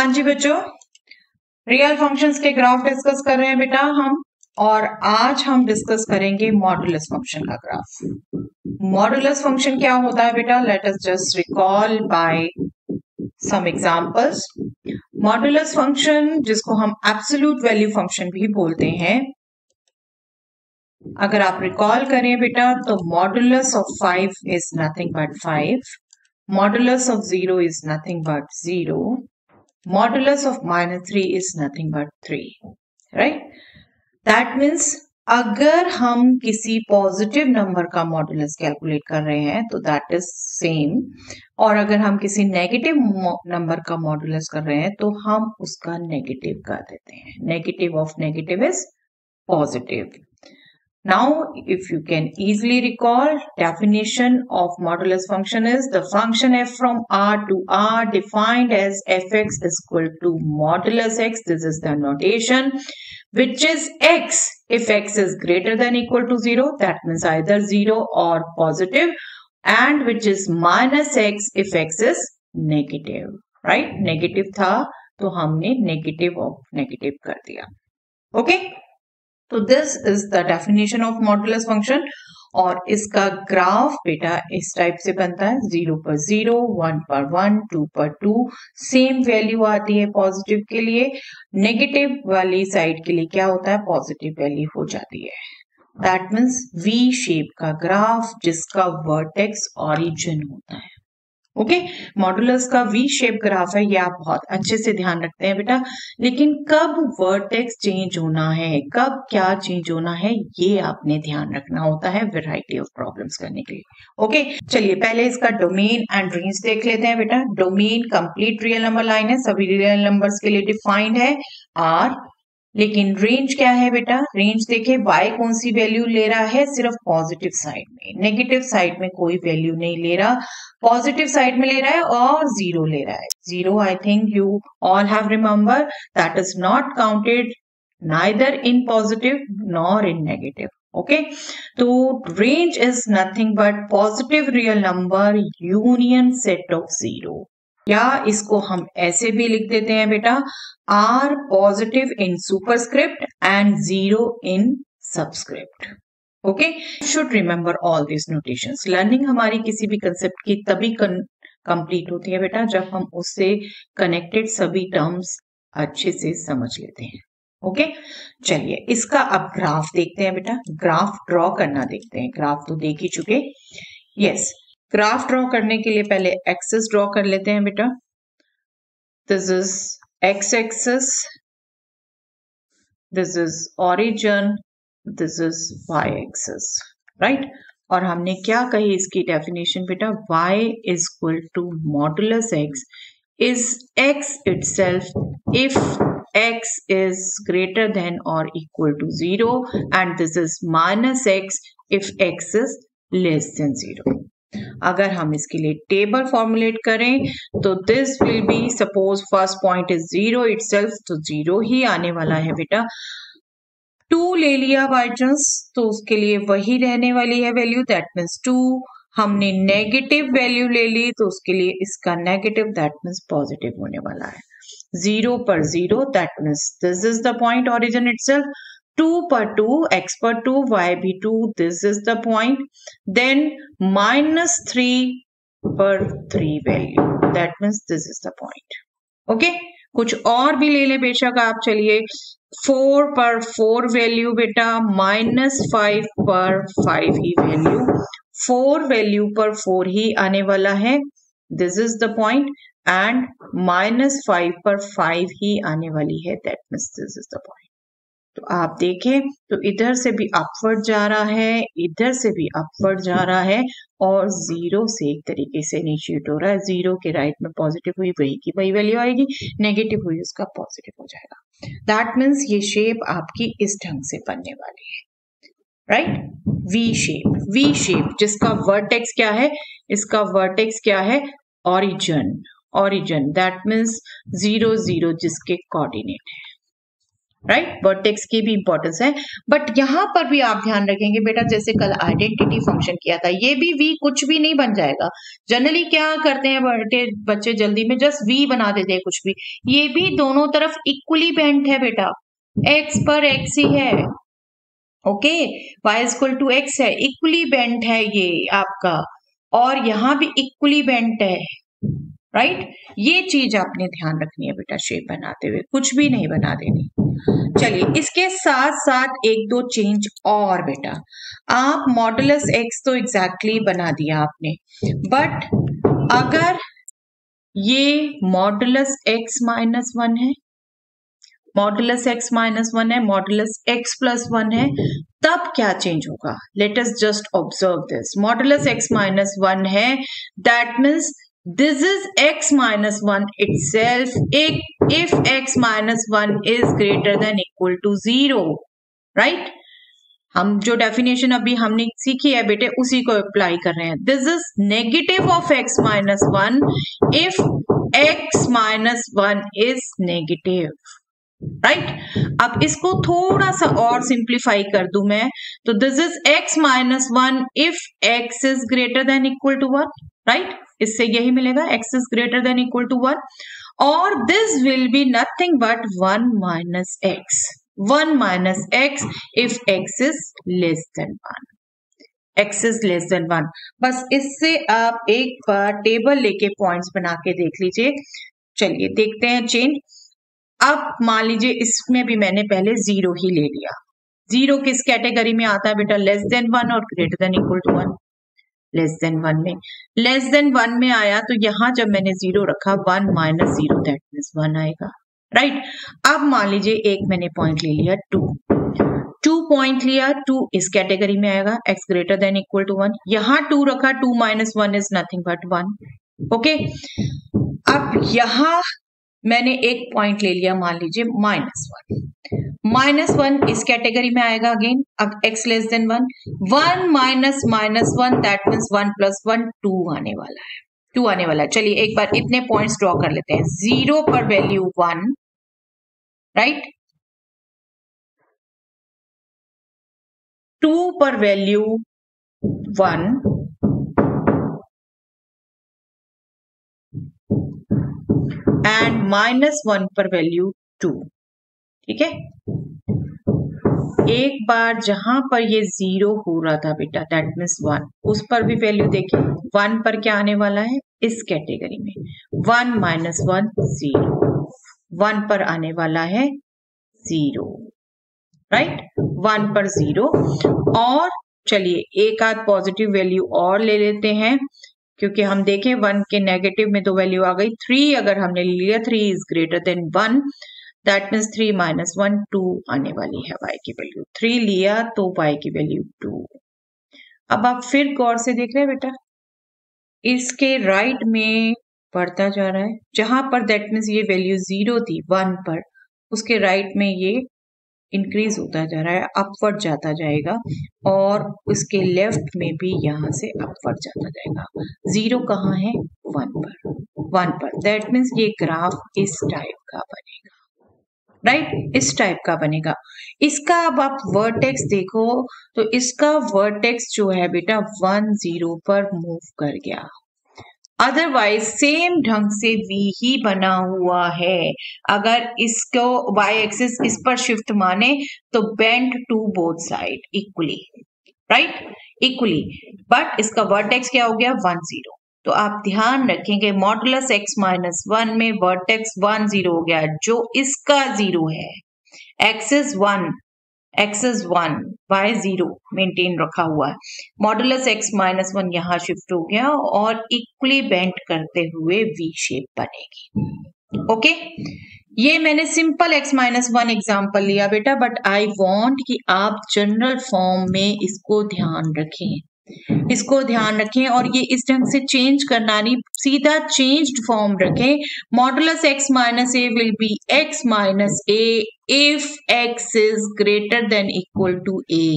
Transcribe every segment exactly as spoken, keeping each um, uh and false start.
हाँ जी बच्चों, रियल फंक्शंस के ग्राफ डिस्कस कर रहे हैं बेटा हम, और आज हम डिस्कस करेंगे मॉडुलस फंक्शन का ग्राफ। मॉडुलस फंक्शन क्या होता है बेटा? Let us just recall by some examples. Modulus function, जिसको हम एब्सोल्यूट वैल्यू फंक्शन भी बोलते हैं, अगर आप रिकॉल करें बेटा तो modulus of five is nothing but five, modulus of zero is nothing but zero, modulus of minus three is nothing but three, right? That means अगर हम किसी पॉजिटिव नंबर का मॉडुलस कैलकुलेट कर रहे हैं तो दैट इज सेम, और अगर हम किसी नेगेटिव नंबर का मॉडुलस कर रहे हैं तो हम उसका नेगेटिव कर देते हैं। Negative of negative is positive. Now, if you can easily recall, definition of modulus function is the function f from R to R defined as fx is equal to modulus x. This is the notation, which is x if x is greater than equal to zero. That means either zero or positive, and which is minus x if x is negative. Right? Negative था तो हमने negative of negative कर दिया. Okay? तो this is the definition of modulus function, और इसका graph बेटा इस टाइप से बनता है। जीरो पर जीरो, वन पर वन, टू पर टू, सेम वैल्यू आती है पॉजिटिव के लिए, नेगेटिव वाली साइड के लिए क्या होता है? पॉजिटिव वैल्यू हो जाती है। दैट मीन्स वी शेप का ग्राफ जिसका वर्टेक्स ऑरिजिन होता है। ओके, मॉडुलस का वी शेप ग्राफ है, ये आप बहुत अच्छे से ध्यान रखते हैं बेटा। लेकिन कब वर्टेक्स चेंज होना है, कब क्या चेंज होना है, ये आपने ध्यान रखना होता है वैरायटी ऑफ प्रॉब्लम्स करने के लिए। ओके, चलिए पहले इसका डोमेन एंड रेंज देख लेते हैं बेटा। Domain complete real number line है, सभी रियल नंबर्स के लिए डिफाइंड है आर, लेकिन रेंज क्या है बेटा? रेंज देखिए, y कौन सी वैल्यू ले रहा है? सिर्फ पॉजिटिव साइड में, नेगेटिव साइड में कोई वैल्यू नहीं ले रहा, पॉजिटिव साइड में ले रहा है और जीरो ले रहा है। Zero, I think you all have remember, that is not counted neither in positive nor in negative. Okay, तो range is nothing but positive real number union set of zero, या इसको हम ऐसे भी लिख देते हैं बेटा, R positive in superscript and zero in subscript. Okay, should remember all this notations. Learning हमारी किसी भी कंसेप्ट की तभी कंप्लीट होती है बेटा जब हम उससे कनेक्टेड सभी टर्म्स अच्छे से समझ लेते हैं। Okay okay? चलिए इसका अब ग्राफ देखते हैं बेटा, ग्राफ ड्रॉ करना देखते हैं। ग्राफ तो देख ही चुके, यस। ग्राफ ड्रॉ करने के लिए पहले एक्सिस ड्रॉ कर लेते हैं बेटा। This is X axis, this is origin, this is Y axis, right. और हमने क्या कही इसकी डेफिनेशन बेटा? y is equal to modulus x is x itself if x is greater than or equal to zero, and this is minus x if x is less than zero. अगर हम इसके लिए टेबल फॉर्मुलेट करें तो this will be, suppose first point is zero itself, तो zero ही आने वाला है बेटा। टू ले लिया बाय चांस तो उसके लिए वही रहने वाली है वैल्यू, दैट मीन्स टू। हमने नेगेटिव वैल्यू ले ली तो उसके लिए इसका नेगेटिव, दैट मीन्स पॉजिटिव होने वाला है। जीरो पर zero, that means this is the point origin itself. Two पर टू, x पर टू, y भी two, this is the point. Then minus three पर three value, that means this is the point. Okay, कुछ और भी ले ले बेशक आप। चलिए फोर पर फोर वैल्यू बेटा, माइनस फाइव पर फाइव ही वैल्यू, फोर वैल्यू पर फोर ही आने वाला है, this is the point. And minus five पर फाइव ही आने वाली है, that means this is the point. तो आप देखें तो इधर से भी अपवर्ड जा रहा है, इधर से भी अपवर्ड जा रहा है, और जीरो से एक तरीके से इनिशिएट हो रहा है। जीरो के राइट में पॉजिटिव हुई वही की वही वैल्यू आएगी, नेगेटिव हुई उसका पॉजिटिव हो जाएगा। दैट मीन्स ये शेप आपकी इस ढंग से बनने वाली है, right? V shape, V shape जिसका वर्टेक्स क्या है? इसका वर्टेक्स क्या है? Origin, origin, that means zero zero जिसके कोऑर्डिनेट है। राइट, वर्टेक्स की भी इंपॉर्टेंस है। बट यहाँ पर भी आप ध्यान रखेंगे बेटा, जैसे कल आइडेंटिटी फंक्शन किया था, ये भी वी कुछ भी नहीं बन जाएगा। जनरली क्या करते हैं बच्चे जल्दी में, जस्ट वी बना देते हैं कुछ भी। ये भी दोनों तरफ इक्वली बेंट है बेटा, एक्स पर एक्स ही है, okay, Y equal to X है, इक्वली बेंट है ये आपका, और यहाँ भी इक्वली बेंट है, राइट right? ये चीज आपने ध्यान रखनी है बेटा शेप बनाते हुए, कुछ भी नहीं बना देनी। चलिए इसके साथ साथ एक दो चेंज और बेटा, आप मॉडुलस एक्स तो एग्जैक्टली exactly बना दिया आपने, बट अगर ये मॉडुलस एक्स माइनस वन है, मॉडुलस एक्स माइनस वन है, मॉडुलस एक्स प्लस वन है, तब क्या चेंज होगा? Let us just observe this. Modulus x minus one है, that means this is x minus one itself if, if x minus one is greater than equal to zero, right? हम जो definition अभी हमने सीखी है बेटे उसी को अप्लाई कर रहे हैं। This is negative of x minus one if x minus one is negative, right. अब इसको थोड़ा सा और सिंप्लीफाई कर दूं मैं, तो this is x minus one if x is greater than equal to one, right, इससे यही मिलेगा x is greater than equal to one, और this will be nothing but one minus X, one minus X if x is less than one, x is less than one. बस इससे आप एक बार table लेके points बना के देख लीजिए। चलिए देखते हैं चेंज। अब मान लीजिए इसमें भी मैंने पहले जीरो ही ले लिया। जीरो किस कैटेगरी में आता है बेटा? लेस देन वन और greater than equal to one. Less than one में, लेस देन वन में आया तो यहां जब मैंने जीरो रखा, one minus zero that means one आएगा, राइट। अब मान लीजिए एक मैंने पॉइंट ले लिया टू, टू पॉइंट लिया, टू इस कैटेगरी में आएगा, X greater than equal to one. यहां टू रखा, two minus one is nothing but one, okay. अब यहां मैंने एक पॉइंट ले लिया, मान लीजिए माइनस वन, माइनस वन इस कैटेगरी में आएगा अगेन, अब X less than one, one minus minus one that means one plus one, two आने वाला है, टू आने वाला है। चलिए एक बार इतने पॉइंट्स ड्रॉ कर लेते हैं। जीरो पर वैल्यू वन, राइट, टू पर value one, and minus one पर वैल्यू टू, ठीक है। एक बार जहां पर ये जीरो हो रहा था बेटा दैट मीन्स वन, उस पर भी वैल्यू देखिए, वन पर क्या आने वाला है इस कैटेगरी में, one minus one zero, one पर आने वाला है जीरो, राइट, वन पर जीरो। और चलिए एक आध पॉजिटिव वैल्यू और ले लेते हैं, क्योंकि हम देखें वन के नेगेटिव में तो वैल्यू आ गई थ्री, अगर हमने लिया three is greater than one that means three minus one, two आने वाली है y की वैल्यू, थ्री लिया तो y की वैल्यू टू। अब आप फिर गौर से देख रहे हैं बेटा, इसके राइट में बढ़ता जा रहा है, जहां पर दैट मीन्स ये वैल्यू जीरो थी वन पर, उसके राइट में ये इंक्रीज होता जा रहा है, अपवर्ड जाता जाएगा, और उसके लेफ्ट में भी यहां से अपवर्ड जाता जाएगा। जीरो कहाँ है? वन पर, वन पर, दैट मीन्स ये ग्राफ इस टाइप का बनेगा, राइट right? इस टाइप का बनेगा। इसका अब आप वर्टेक्स देखो तो इसका वर्टेक्स जो है बेटा वन जीरो पर मूव कर गया, अदरवाइज सेम ढंग से वी ही बना हुआ है। अगर इसको y एक्सिस इस पर शिफ्ट माने तो bend to both side equally, right, equally, but इसका वर्टेक्स क्या हो गया? One zero. तो आप ध्यान रखेंगे मॉडुलस x माइनस वन में वर्टेक्स वन जीरो हो गया, जो इसका जीरो है, x is one, x is one, y zero maintain रखा हुआ है, मॉडुलस x माइनस वन यहाँ शिफ्ट हो गया और इक्वली बेंड करते हुए v शेप बनेगी, ओके। ये मैंने simple x minus one example लिया बेटा, बट आई वॉन्ट कि आप जनरल फॉर्म में इसको ध्यान रखें, इसको ध्यान रखें, और ये इस ढंग से चेंज करना नहीं, सीधा चेंज्ड फॉर्म रखें। Modulus x minus A will be x minus A if x is greater than equal to a,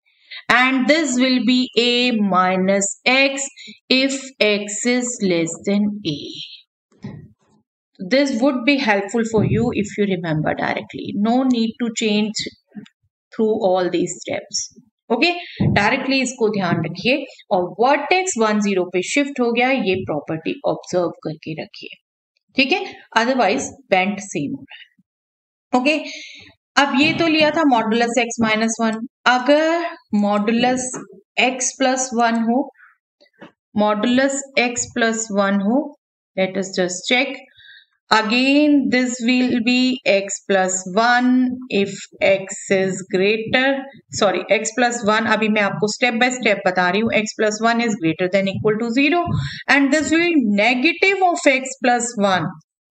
and this will be a minus x if x is less than a. So this would be helpful for you if you remember directly. No need to change through all these steps. Okay okay? Directly इसको ध्यान रखिए और vertex one zero पे shift हो गया, ये property observe करके रखिए, ठीक है, अदरवाइज बेंट सेम हो रहा है। Okay okay? अब ये तो लिया था मॉडुलस एक्स माइनस वन, अगर मॉडुलस एक्स प्लस वन हो, मॉडुलस एक्स प्लस वन हो, let us just check again, this will be x plus one if x is greater, sorry x plus one, अभी मैं आपको step by step बता रही हूँ, x plus one is greater than equal to zero and this will be negative of x plus one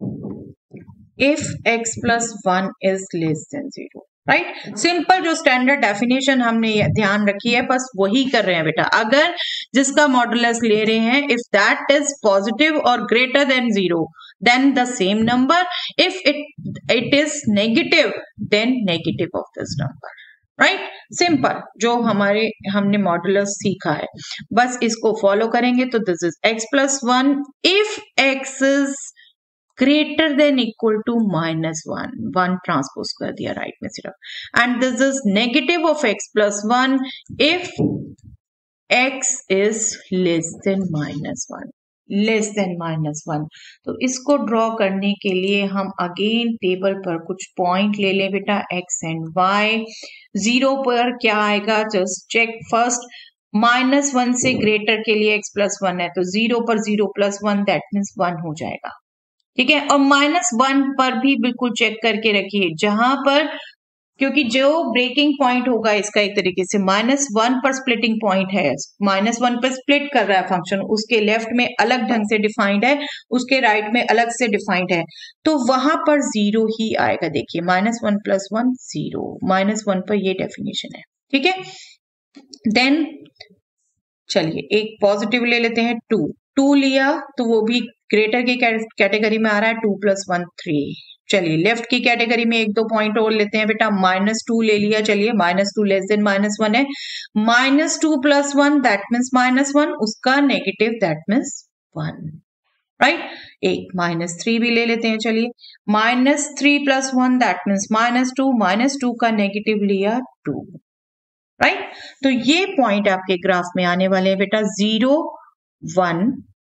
if x plus one is less than zero. Right, simple जो standard definition हमने ध्यान रखी है बस वही कर रहे हैं बेटा। अगर जिसका मॉडुलस ले रहे हैं इफ दैट इज पॉजिटिव और greater than zero then the same number, if it it is negative then negative of this number, right, simple जो हमारे हमने मॉडुलस सीखा है बस इसको फॉलो करेंगे। तो this is X plus one if x is greater than equal to minus one, one transpose कर दिया राइट में सिर्फ, and this is negative of x plus one if x is less than minus one, less than minus one. तो इसको draw करने के लिए हम अगेन टेबल पर कुछ पॉइंट ले लें बेटा, एक्स एंड वाई। जीरो पर क्या आएगा, just check first, minus one से ग्रेटर के लिए एक्स प्लस वन है तो जीरो पर zero plus one that means one हो जाएगा, ठीक है। और माइनस वन पर भी बिल्कुल चेक करके रखिए, जहां पर क्योंकि जो ब्रेकिंग पॉइंट होगा इसका एक तरीके से माइनस वन पर स्प्लिटिंग पॉइंट है, माइनस वन पर स्प्लिट कर रहा है फंक्शन, उसके लेफ्ट में अलग ढंग से डिफाइंड है, उसके राइट right में अलग से डिफाइंड है, तो वहां पर जीरो ही आएगा। देखिए minus one plus one zero, minus one पर ये डेफिनेशन है, ठीक है। देन चलिए एक पॉजिटिव ले लेते हैं, टू, टू लिया तो वो भी ग्रेटर की कैटेगरी में आ रहा है, टू प्लस वन थ्री। चलिए लेफ्ट की कैटेगरी में एक दो पॉइंट और लेते हैं बेटा, माइनस टू ले लिया, चलिए minus two less than minus one है, minus two plus one that means minus one, उसका negative that means one, right. एक माइनस थ्री भी ले लेते हैं, चलिए minus three plus one that means minus two, minus two का negative लिया टू, राइट right? तो ये पॉइंट आपके ग्राफ में आने वाले हैं बेटा, zero one,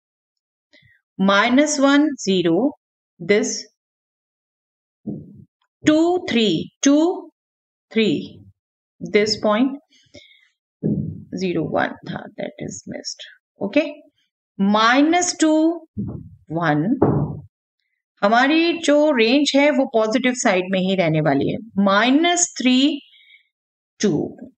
minus one zero, this two three, two three, this point zero one था that is missed, okay. Minus two one, हमारी जो रेंज है वो पॉजिटिव साइड में ही रहने वाली है, minus three two,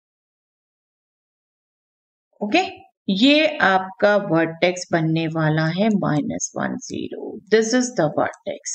okay okay? ये आपका वर्टेक्स बनने वाला है minus one zero, this is the vertex,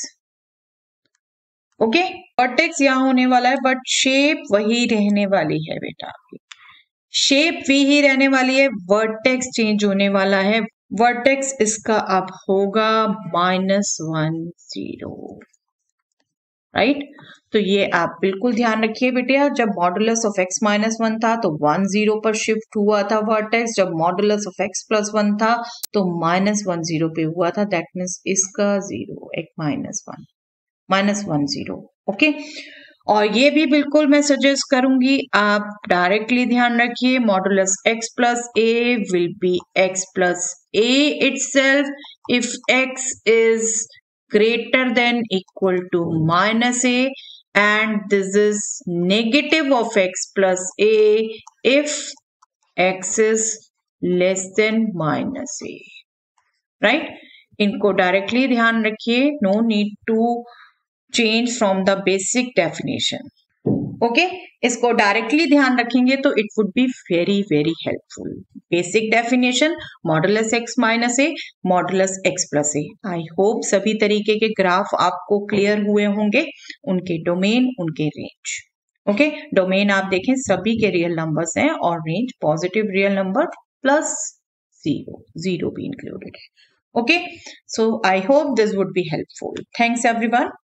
okay. Vertex यहां होने वाला है बट शेप वही रहने वाली है बेटा, शेप वही रहने वाली है, वर्टेक्स चेंज होने वाला है। वर्टेक्स इसका अब होगा minus one zero, right right? तो ये आप बिल्कुल ध्यान रखिए बेटा, जब modulus of x minus one था तो वन जीरो पर शिफ्ट हुआ था वर्टेक्स, जब modulus of x plus one था तो माइनस वन जीरो पे हुआ था, दैट मीन्स इसका जीरो एक minus one, minus one zero, okay. और ये भी बिल्कुल मैं सजेस्ट करूंगी आप डायरेक्टली ध्यान रखिए, modulus x plus a will be x plus a itself if x is greater than equal to minus a, and this is negative of x plus a if x is less than minus a, right? इनको directly ध्यान रखिए, no need to change from the basic definition, okay okay? इसको directly ध्यान रखेंगे तो it would be very very helpful. Basic definition modulus x minus a, modulus x plus a. I hope सभी तरीके के ग्राफ आपको क्लियर हुए होंगे, उनके डोमेन, उनके रेंज, ओके। डोमेन आप देखें सभी के रियल नंबर्स हैं और range positive real number plus zero, zero भी इंक्लूडेड है, okay. So I hope this would be helpful. Thanks everyone.